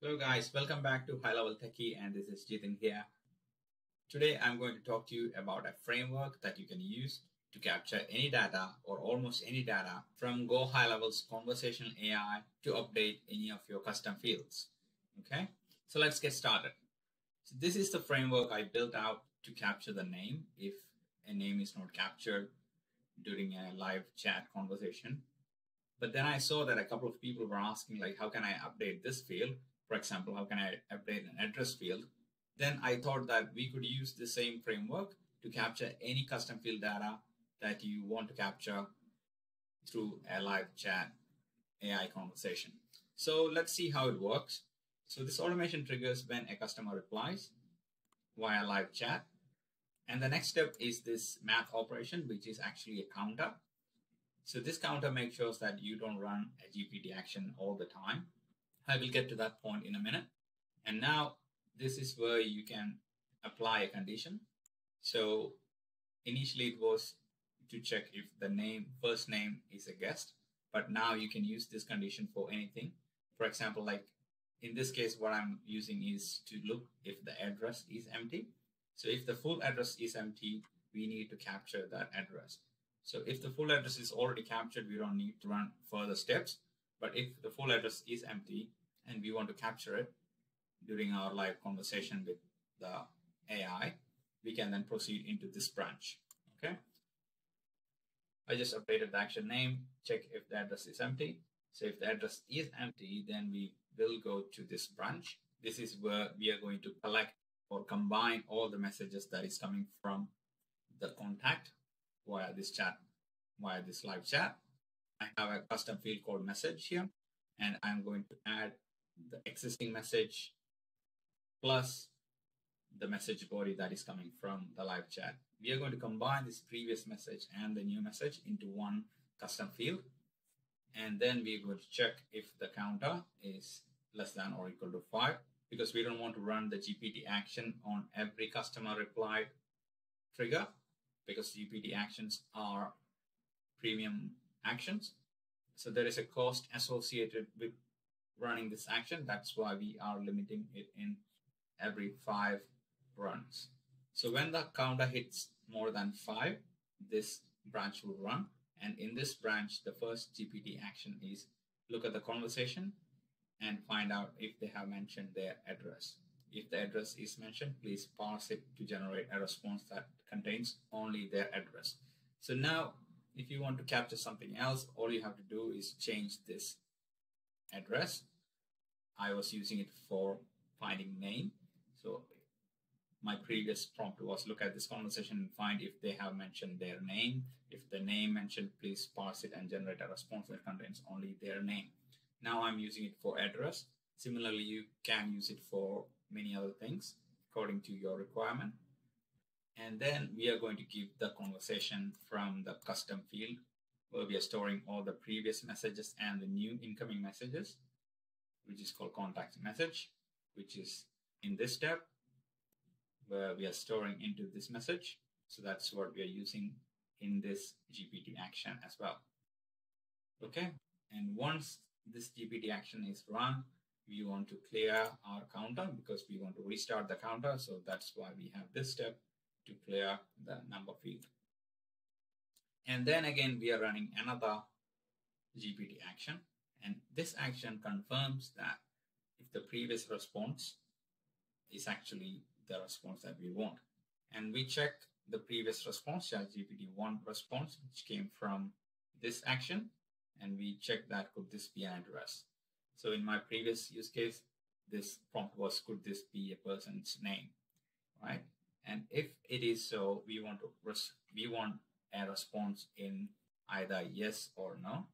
Hello guys, welcome back to HighLevel Techie, and this is Jitin here. Today I'm going to talk to you about a framework that you can use to capture any data or almost any data from GoHighLevel's conversational AI to update any of your custom fields. Okay, so let's get started. So this is the framework I built out to capture the name if a name is not captured during a live chat conversation. But then I saw that a couple of people were asking, like, how can I update this field? For example, how can I update an address field? Then I thought that we could use the same framework to capture any custom field data that you want to capture through a live chat AI conversation. So let's see how it works. So this automation triggers when a customer replies via live chat. And the next step is this math operation, which is actually a counter. So this counter makes sure that you don't run a GPT action all the time. I will get to that point in a minute. And now this is where you can apply a condition. So initially it was to check if the first name is a guest, but now you can use this condition for anything. For example, like in this case, what I'm using is to look if the address is empty. So if the full address is empty, we need to capture that address. So if the full address is already captured, we don't need to run further steps. But if the full address is empty and we want to capture it during our live conversation with the AI, we can then proceed into this branch. Okay. I just updated the action name, check if the address is empty. So if the address is empty, then we will go to this branch. This is where we are going to collect or combine all the messages that is coming from the contact via this live chat. I have a custom field called message here, and I'm going to add the existing message plus the message body that is coming from the live chat. We are going to combine this previous message and the new message into one custom field. And then we're going to check if the counter is less than or equal to 5, because we don't want to run the GPT action on every customer reply trigger, because GPT actions are premium actions. So there is a cost associated with running this action. That's why we are limiting it in every 5 runs. So when the counter hits more than 5, this branch will run. And in this branch, the first GPT action is look at the conversation and find out if they have mentioned their address. If the address is mentioned, please parse it to generate a response that contains only their address. So now, if you want to capture something else, all you have to do is change this address. I was using it for finding name. So my previous prompt was look at this conversation and find if they have mentioned their name. If the name mentioned, please parse it and generate a response that contains only their name. Now I'm using it for address. Similarly, you can use it for many other things according to your requirement. And then we are going to give the conversation from the custom field where we are storing all the previous messages and the new incoming messages, which is called contact message, which is in this step where we are storing into this message. So that's what we are using in this GPT action as well. Okay. And once this GPT action is run, we want to clear our counter because we want to restart the counter. So that's why we have this step to clear the number field. And then again, we are running another GPT action. And this action confirms that if the previous response is actually the response that we want. And we check the previous response, ChatGPT-1 response, which came from this action. And we check that could this be an address. So in my previous use case, this prompt was, could this be a person's name, right? And if it is so, we want a response in either yes or no.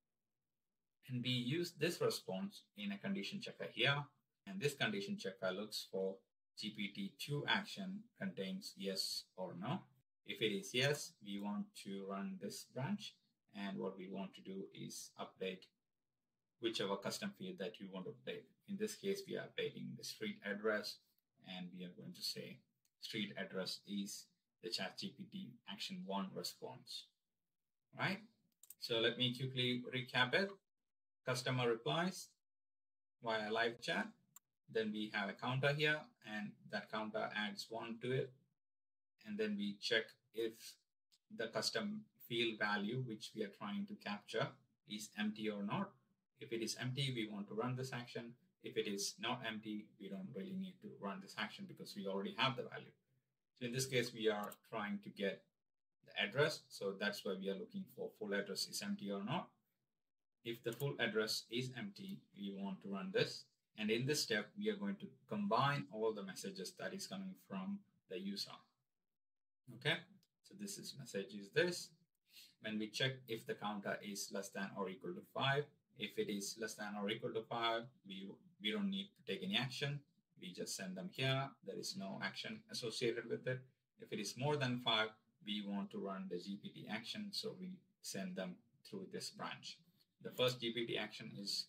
And we use this response in a condition checker here. And this condition checker looks for GPT-2 action contains yes or no. If it is yes, we want to run this branch. And what we want to do is update whichever custom field that you want to update. In this case, we are updating the street address, and we are going to say street address is the ChatGPT action 1 response, right? So let me quickly recap it. Customer replies via live chat. Then we have a counter here, and that counter adds 1 to it. And then we check if the custom field value which we are trying to capture is empty or not. If it is empty, we want to run this action. If it is not empty, we don't really need to run this action because we already have the value. So in this case, we are trying to get the address. So that's why we are looking for full address is empty or not. If the full address is empty, we want to run this. And in this step, we are going to combine all the messages that is coming from the user. Okay, so this is message is this. When we check if the counter is less than or equal to 5, if it is less than or equal to 5, we don't need to take any action. We just send them here. There is no action associated with it. If it is more than 5, we want to run the GPT action, so we send them through this branch. The first GPT action is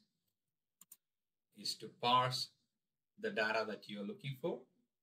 to parse the data that you are looking for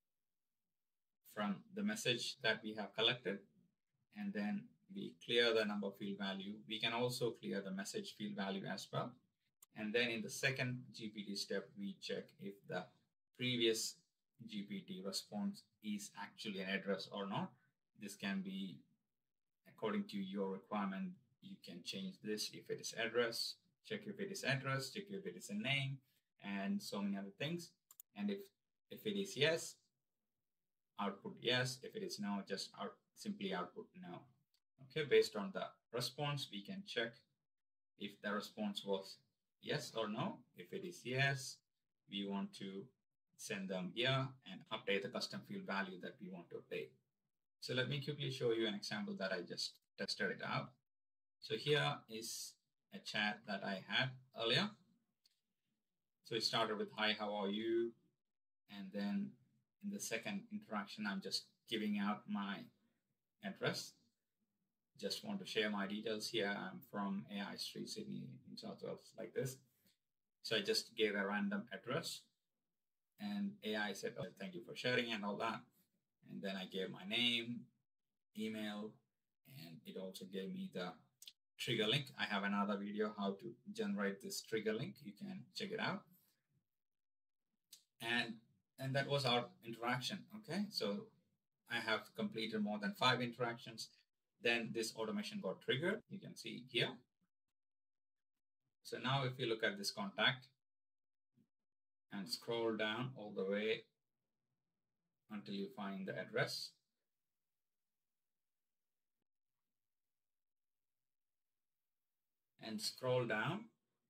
from the message that we have collected, and then we clear the number field value. We can also clear the message field value as well. And then in the second GPT step, we check if the previous GPT response is actually an address or not. This can be according to your requirement. You can change this if it is address, check if it is address, check if it is a name, and so many other things. And if it is yes, output yes. If it is no, just simply output no. Okay, based on the response, we can check if the response was yes or no. If it is yes, we want to send them here and update the custom field value that we want to update. So let me quickly show you an example that I just tested it out. So here is a chat that I had earlier. So it started with, hi, how are you? And then in the second interaction, I'm just giving out my address. Just want to share my details here. I'm from AI Street, Sydney, in South Wales, like this. So I just gave a random address, and AI said, oh, thank you for sharing and all that. And then I gave my name, email, and it also gave me the trigger link. I have another video how to generate this trigger link. You can check it out. And that was our interaction. Okay, so I have completed more than 5 interactions. Then this automation got triggered. You can see here. So now if you look at this contact and scroll down all the way until you find the address. And scroll down.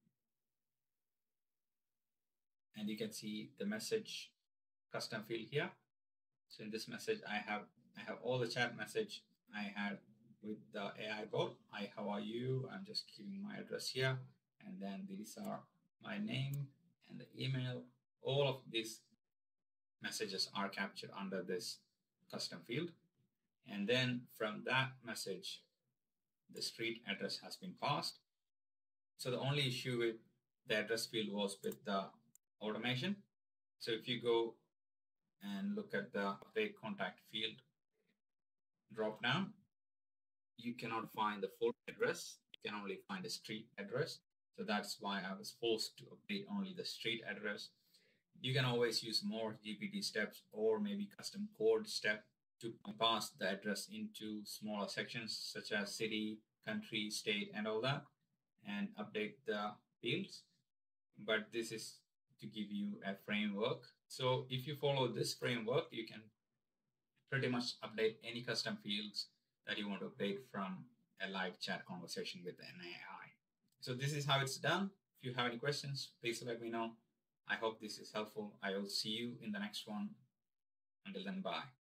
And you can see the message custom field here. So in this message, I have all the chat message I had with the AI bot. Hi, how are you? I'm just giving my address here. And then these are my name and the email. All of these messages are captured under this custom field. And then from that message, the street address has been passed. So the only issue with the address field was with the automation. So if you go and look at the update contact field drop down, you cannot find the full address. You can only find a street address. So that's why I was forced to update only the street address. You can always use more GPT steps or maybe custom code step to pass the address into smaller sections such as city, country, state, and all that, and update the fields. But this is to give you a framework. So if you follow this framework, you can pretty much update any custom fields that you want to update from a live chat conversation with an AI. So this is how it's done. If you have any questions, please let me know. I hope this is helpful. I will see you in the next one. Until then, bye.